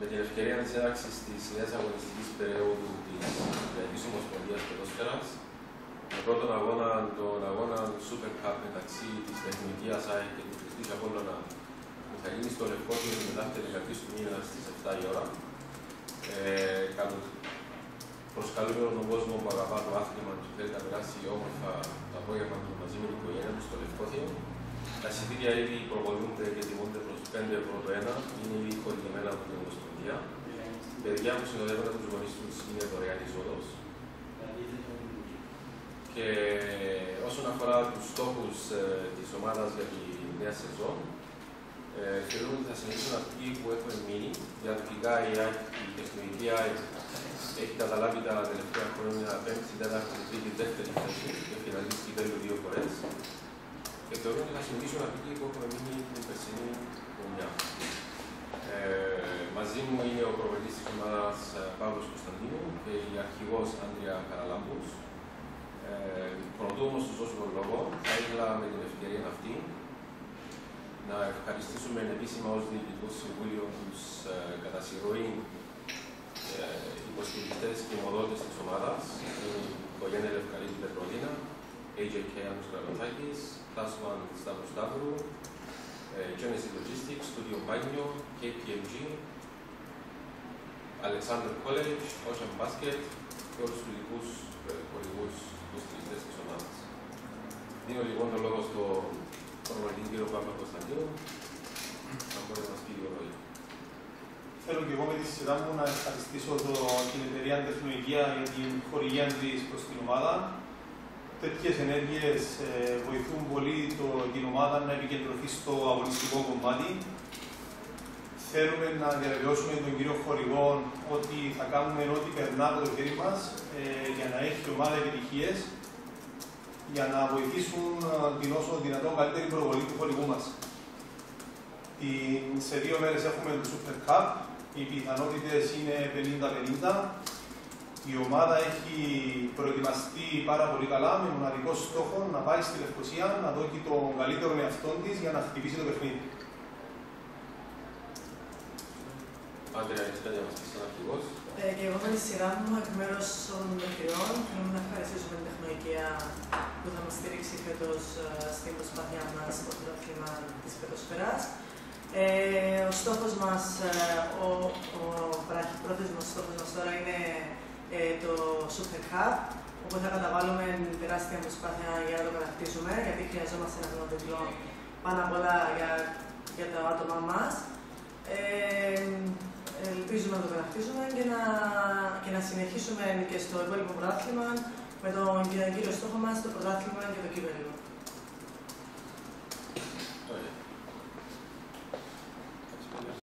Με την ευκαιρία της έναρξης της νέας αγωνιστικής περίοδου της Κυπριακής Ομοσπονδίας Ποδόσφαιρας, με πρώτον αγώνα, τον αγώνα Super Cup μεταξύ της Τεχνικής ΑΕΚ και του Χριστής Απόλλωνα, που θα γίνει στο Λευκόθυρο την δεύτερη 13 του μήνα στις 7 η ώρα. Προσκαλούμε τον κόσμο που αγαπά το άθλημα και θέλει να περάσει όμορφα το απόγευμα του μαζί με την οικογένεια του στο Λευκόθυρο. Τα εισιτήρια ήδη προβολούνται και τιμούνται προς 5 ευρώ το ένα, είναι ήδη χορηγημένα από την Ομοσπονδία. Παιδιά που συνοδεύουν από τους γονείς τους είναι δωρεάν εισόδος. Και όσον αφορά τους στόχους της ομάδας για τη νέα σεζόν, θεωρούμε ότι θα συνεχίσουν αυτοί που έχουν μείνει. Διαδοχικά η τεχνολογική ΑΕΚ έχει καταλάβει τα τελευταία χρόνια 5η, 4η, 3η, 2η θέση και φιναλίστηκε τέλειο 2 φορές. Και θεωρούμε ότι θα συνεχίσουν αυτοί που έχουν μείνει την περσινή χρονιά. Μαζί μου είναι ο προπονητής της ομάδας Παύλος Κωνσταντίνου και η αρχηγός Άντρια Καραλάμπους. Πρωτού όμως τους δώσω τον λόγο, θα ήθελα με την ευκαιρία αυτή να ευχαριστήσουμε επίσημα ως Διοικητικό Συμβούλιο τους κατά συρροή υποστηρικτές και ομοδότες της ομάδας, η οικογένεια Λευκαρίδη Πετρολίνα, AJK Άννους Κραβατάκης, Plus One Σταύρου Σταύρου, Genesis Logistics, Studio Bagno, KPMG, Alexander College, Ocean Basket και όλους τους ειδικούς χορηγούς υποστηρικτές της ομάδας. Δίνω λοιπόν τον λόγο στον προπονητή κύριο Παύλο Κωνσταντίνου, να μπορεί να μας πει δύο λόγια. Θέλω και εγώ με τη σειρά μου να ευχαριστήσω την εταιρεία Τεχνολογία για την χορηγία της προς την ομάδα. Τέτοιες ενέργειες βοηθούν πολύ την ομάδα να επικεντρωθεί στο αγωνιστικό κομμάτι. Θέλουμε να διαβεβαιώσουμε τον κύριο χορηγό ότι θα κάνουμε ό,τι περνά από το χέρι μας για να έχει η ομάδα επιτυχίες, για να βοηθήσουν την όσο δυνατόν καλύτερη προβολή του χορηγού μας. Σε 2 μέρες έχουμε το Super Cup, οι πιθανότητες είναι 50-50. Η ομάδα έχει προετοιμαστεί πάρα πολύ καλά με μοναδικό στόχο να πάει στη Λευκοσία, να δώσει τον καλύτερο εαυτό της για να χτυπήσει το παιχνίδι. Άντρια, έχεις κάτι να μας πεις σαν αρχηγός. Και εγώ με τη σειρά μου, εκ μέρους όλων των παιχτριών, θέλουμε να ευχαριστήσουμε την τεχνολογία που θα μας στηρίξει φέτος στην προσπάθειά μας στο πρωτάθλημα της ποδοσφαιράς. Ο στόχος μας, ο βραχυπρόθεσμος στόχος μας τώρα είναι το Super Cup, όπου θα καταβάλουμε τεράστια προσπάθεια για να το κατακτήσουμε, γιατί χρειαζόμαστε ένα χρονοτιτλό πάνω απ' όλα για τα άτομα μας. Ελπίζουμε να το κατακτήσουμε και να συνεχίσουμε και στο υπόλοιπο πρωτάθλημα με τον κύριο στόχο μας, το πρωτάθλημα και το κύπελλο.